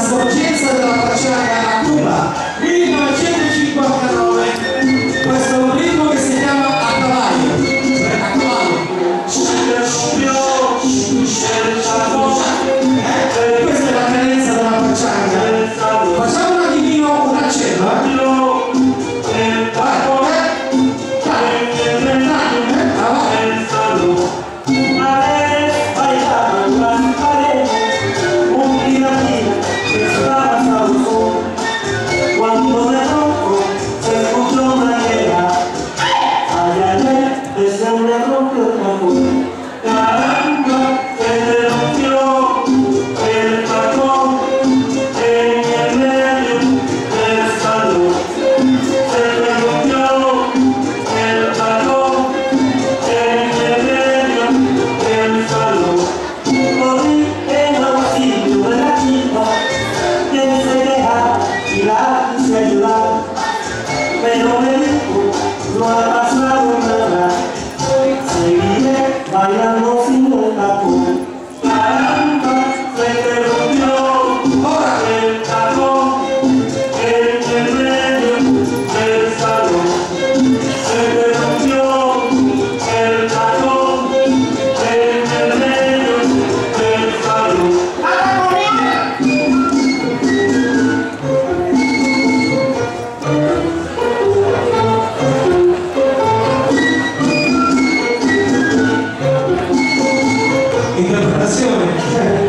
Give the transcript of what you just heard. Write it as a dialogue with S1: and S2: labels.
S1: sporgenza della facciata a Cuba 1959. Questo è un ritmo che si chiama A Cavallo. Questa è la cadenza della facciata. Facciamo un attimino un accenno,
S2: pero me dijo, no ha pasado nada, seguiré bailando sin el tacón. Caramba, se te rompió el tacón en el medio del salón. Se te rompió el tacón en el medio del salón.
S1: Interpretazione